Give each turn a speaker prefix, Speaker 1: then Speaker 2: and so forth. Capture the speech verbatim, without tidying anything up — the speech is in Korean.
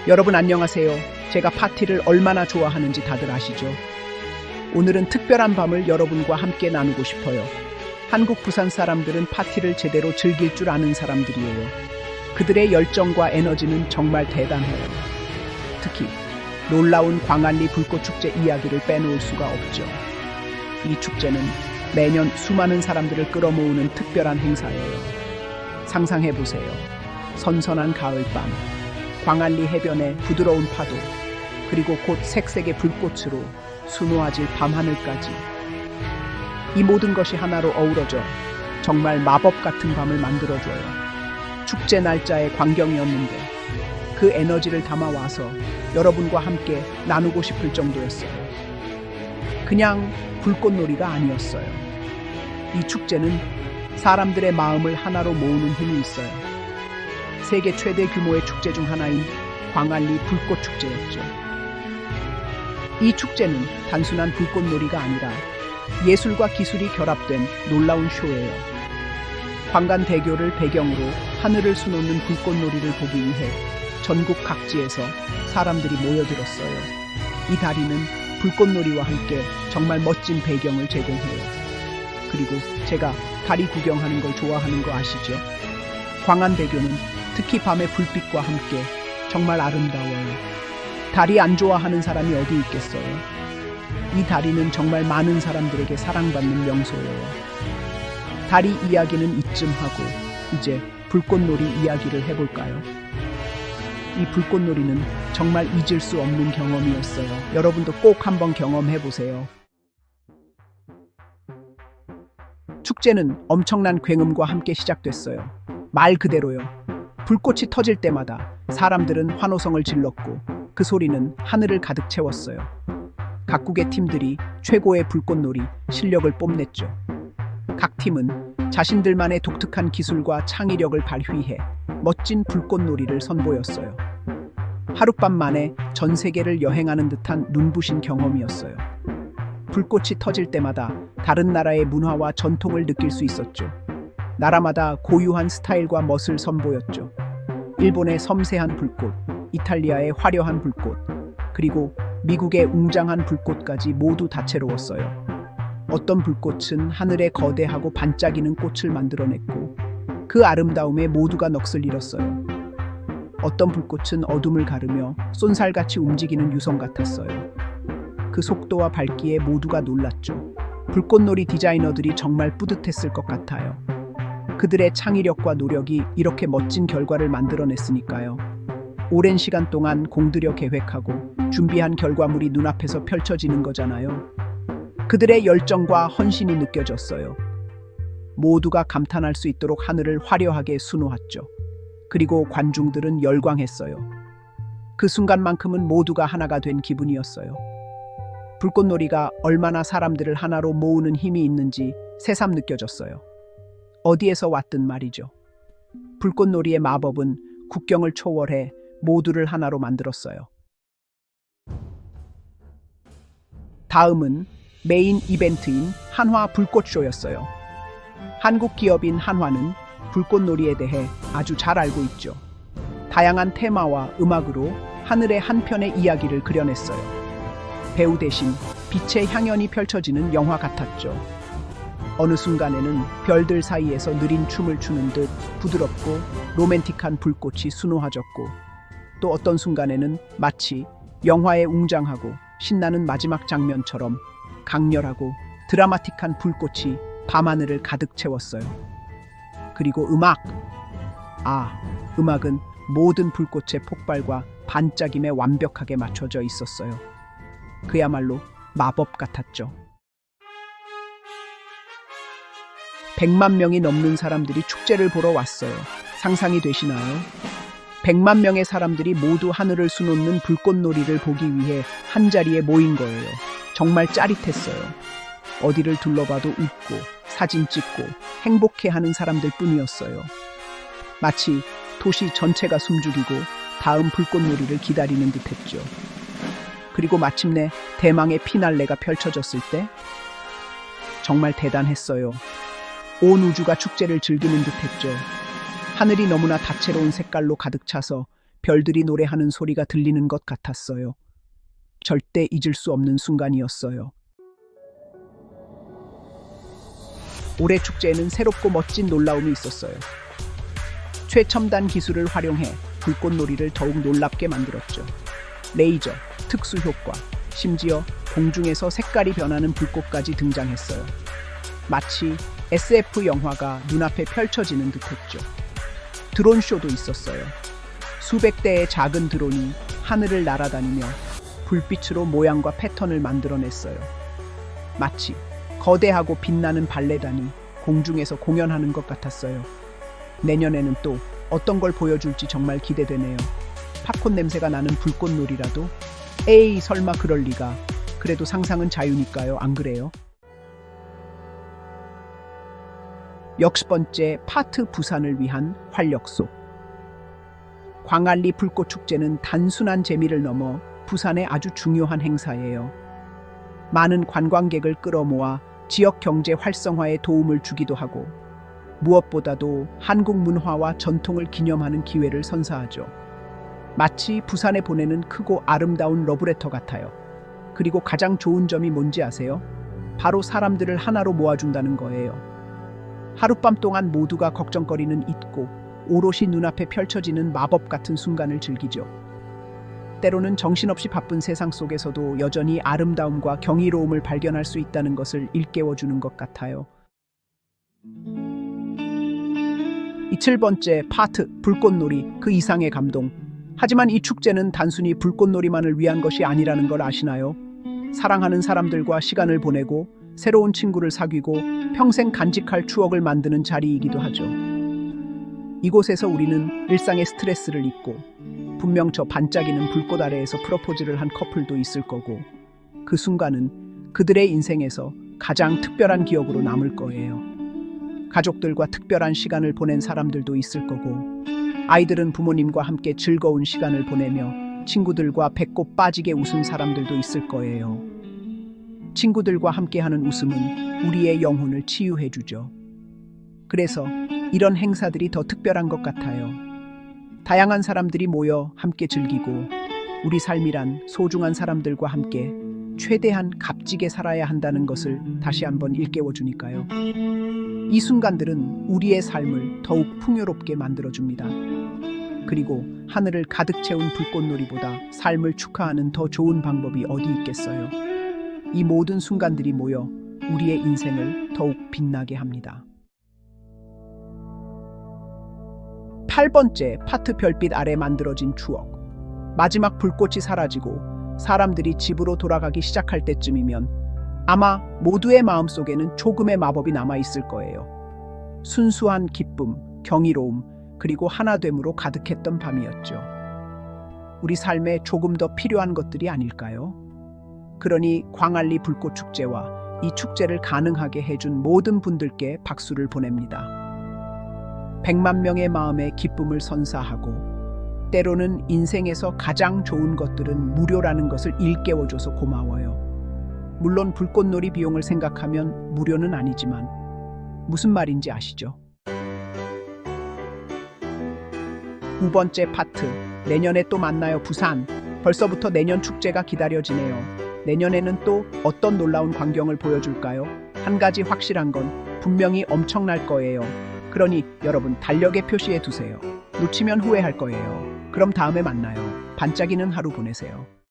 Speaker 1: 여러분 안녕하세요. 제가 파티를 얼마나 좋아하는지 다들 아시죠? 오늘은 특별한 밤을 여러분과 함께 나누고 싶어요. 한국 부산 사람들은 파티를 제대로 즐길 줄 아는 사람들이에요. 그들의 열정과 에너지는 정말 대단해요. 특히 놀라운 광안리 불꽃축제 이야기를 빼놓을 수가 없죠. 이 축제는 매년 수많은 사람들을 끌어모으는 특별한 행사예요. 상상해보세요. 선선한 가을밤, 광안리 해변의 부드러운 파도, 그리고 곧 색색의 불꽃으로 수놓아질 밤하늘까지. 이 모든 것이 하나로 어우러져 정말 마법 같은 밤을 만들어줘요. 축제 날짜의 광경이었는데 그 에너지를 담아와서 여러분과 함께 나누고 싶을 정도였어요. 그냥 불꽃놀이가 아니었어요. 이 축제는 사람들의 마음을 하나로 모으는 힘이 있어요. 세계 최대 규모의 축제 중 하나인 광안리 불꽃축제였죠. 이 축제는 단순한 불꽃놀이가 아니라 예술과 기술이 결합된 놀라운 쇼예요. 광간대교를 배경으로 하늘을 수놓는 불꽃놀이를 보기 위해 전국 각지에서 사람들이 모여들었어요. 이 다리는 불꽃놀이와 함께 정말 멋진 배경을 제공해요. 그리고 제가 다리 구경하는 걸 좋아하는 거 아시죠? 광안대교는 특히 밤의 불빛과 함께 정말 아름다워요. 다리 안 좋아하는 사람이 어디 있겠어요? 이 다리는 정말 많은 사람들에게 사랑받는 명소예요. 다리 이야기는 이쯤 하고 이제 불꽃놀이 이야기를 해볼까요? 이 불꽃놀이는 정말 잊을 수 없는 경험이었어요. 여러분도 꼭 한번 경험해보세요. 축제는 엄청난 굉음과 함께 시작됐어요. 말 그대로요. 불꽃이 터질 때마다 사람들은 환호성을 질렀고 그 소리는 하늘을 가득 채웠어요. 각국의 팀들이 최고의 불꽃놀이 실력을 뽐냈죠. 각 팀은 자신들만의 독특한 기술과 창의력을 발휘해 멋진 불꽃놀이를 선보였어요. 하룻밤 만에 전 세계를 여행하는 듯한 눈부신 경험이었어요. 불꽃이 터질 때마다 다른 나라의 문화와 전통을 느낄 수 있었죠. 나라마다 고유한 스타일과 멋을 선보였죠. 일본의 섬세한 불꽃, 이탈리아의 화려한 불꽃, 그리고 미국의 웅장한 불꽃까지 모두 다채로웠어요. 어떤 불꽃은 하늘에 거대하고 반짝이는 꽃을 만들어냈고 그 아름다움에 모두가 넋을 잃었어요. 어떤 불꽃은 어둠을 가르며 쏜살같이 움직이는 유성 같았어요. 그 속도와 밝기에 모두가 놀랐죠. 불꽃놀이 디자이너들이 정말 뿌듯했을 것 같아요. 그들의 창의력과 노력이 이렇게 멋진 결과를 만들어냈으니까요. 오랜 시간 동안 공들여 계획하고 준비한 결과물이 눈앞에서 펼쳐지는 거잖아요. 그들의 열정과 헌신이 느껴졌어요. 모두가 감탄할 수 있도록 하늘을 화려하게 수놓았죠. 그리고 관중들은 열광했어요. 그 순간만큼은 모두가 하나가 된 기분이었어요. 불꽃놀이가 얼마나 사람들을 하나로 모으는 힘이 있는지 새삼 느껴졌어요. 어디에서 왔든 말이죠. 불꽃놀이의 마법은 국경을 초월해 모두를 하나로 만들었어요. 다음은 메인 이벤트인 한화 불꽃쇼였어요. 한국 기업인 한화는 불꽃놀이에 대해 아주 잘 알고 있죠. 다양한 테마와 음악으로 하늘의 한편의 이야기를 그려냈어요. 배우 대신 빛의 향연이 펼쳐지는 영화 같았죠. 어느 순간에는 별들 사이에서 느린 춤을 추는 듯 부드럽고 로맨틱한 불꽃이 수놓아졌고 또 어떤 순간에는 마치 영화의 웅장하고 신나는 마지막 장면처럼 강렬하고 드라마틱한 불꽃이 밤하늘을 가득 채웠어요. 그리고 음악! 아, 음악은 모든 불꽃의 폭발과 반짝임에 완벽하게 맞춰져 있었어요. 그야말로 마법 같았죠. 백만 명이 넘는 사람들이 축제를 보러 왔어요. 상상이 되시나요? 백만 명의 사람들이 모두 하늘을 수놓는 불꽃놀이를 보기 위해 한자리에 모인 거예요. 정말 짜릿했어요. 어디를 둘러봐도 웃고 사진 찍고 행복해하는 사람들 뿐이었어요. 마치 도시 전체가 숨죽이고 다음 불꽃놀이를 기다리는 듯했죠. 그리고 마침내 대망의 피날레가 펼쳐졌을 때 정말 대단했어요. 온 우주가 축제를 즐기는 듯했죠. 하늘이 너무나 다채로운 색깔로 가득 차서 별들이 노래하는 소리가 들리는 것 같았어요. 절대 잊을 수 없는 순간이었어요. 올해 축제에는 새롭고 멋진 놀라움이 있었어요. 최첨단 기술을 활용해 불꽃놀이를 더욱 놀랍게 만들었죠. 레이저, 특수 효과, 심지어 공중에서 색깔이 변하는 불꽃까지 등장했어요. 마치 에스에프 영화가 눈앞에 펼쳐지는 듯했죠. 드론쇼도 있었어요. 수백 대의 작은 드론이 하늘을 날아다니며 불빛으로 모양과 패턴을 만들어냈어요. 마치 거대하고 빛나는 발레단이 공중에서 공연하는 것 같았어요. 내년에는 또 어떤 걸 보여줄지 정말 기대되네요. 팝콘 냄새가 나는 불꽃놀이라도? 에이, 설마 그럴 리가. 그래도 상상은 자유니까요, 안 그래요? 여섯 번째 파트 부산을 위한 활력소. 광안리 불꽃축제는 단순한 재미를 넘어 부산의 아주 중요한 행사예요. 많은 관광객을 끌어모아 지역 경제 활성화에 도움을 주기도 하고 무엇보다도 한국 문화와 전통을 기념하는 기회를 선사하죠. 마치 부산에 보내는 크고 아름다운 러브레터 같아요. 그리고 가장 좋은 점이 뭔지 아세요? 바로 사람들을 하나로 모아준다는 거예요. 하룻밤 동안 모두가 걱정거리는 잊고 오롯이 눈앞에 펼쳐지는 마법 같은 순간을 즐기죠. 때로는 정신없이 바쁜 세상 속에서도 여전히 아름다움과 경이로움을 발견할 수 있다는 것을 일깨워주는 것 같아요. 이 칠 번째 파트, 불꽃놀이, 그 이상의 감동. 하지만 이 축제는 단순히 불꽃놀이만을 위한 것이 아니라는 걸 아시나요? 사랑하는 사람들과 시간을 보내고 새로운 친구를 사귀고 평생 간직할 추억을 만드는 자리이기도 하죠. 이곳에서 우리는 일상의 스트레스를 잊고 분명 저 반짝이는 불꽃 아래에서 프로포즈를 한 커플도 있을 거고 그 순간은 그들의 인생에서 가장 특별한 기억으로 남을 거예요. 가족들과 특별한 시간을 보낸 사람들도 있을 거고 아이들은 부모님과 함께 즐거운 시간을 보내며 친구들과 배꼽 빠지게 웃은 사람들도 있을 거예요. 친구들과 함께하는 웃음은 우리의 영혼을 치유해주죠. 그래서 이런 행사들이 더 특별한 것 같아요. 다양한 사람들이 모여 함께 즐기고 우리 삶이란 소중한 사람들과 함께 최대한 값지게 살아야 한다는 것을 다시 한번 일깨워주니까요. 이 순간들은 우리의 삶을 더욱 풍요롭게 만들어줍니다. 그리고 하늘을 가득 채운 불꽃놀이보다 삶을 축하하는 더 좋은 방법이 어디 있겠어요. 이 모든 순간들이 모여 우리의 인생을 더욱 빛나게 합니다. 팔 번째 파트, 별빛 아래 만들어진 추억. 마지막 불꽃이 사라지고 사람들이 집으로 돌아가기 시작할 때쯤이면 아마 모두의 마음속에는 조금의 마법이 남아있을 거예요. 순수한 기쁨, 경이로움, 그리고 하나됨으로 가득했던 밤이었죠. 우리 삶에 조금 더 필요한 것들이 아닐까요? 그러니 광안리 불꽃축제와 이 축제를 가능하게 해준 모든 분들께 박수를 보냅니다. 백만 명의 마음에 기쁨을 선사하고 때로는 인생에서 가장 좋은 것들은 무료라는 것을 일깨워줘서 고마워요. 물론 불꽃놀이 비용을 생각하면 무료는 아니지만 무슨 말인지 아시죠? 구 번째 파트, 내년에 또 만나요 부산. 벌써부터 내년 축제가 기다려지네요. 내년에는 또 어떤 놀라운 광경을 보여줄까요? 한 가지 확실한 건 분명히 엄청날 거예요. 그러니 여러분 달력에 표시해 두세요. 놓치면 후회할 거예요. 그럼 다음에 만나요. 반짝이는 하루 보내세요.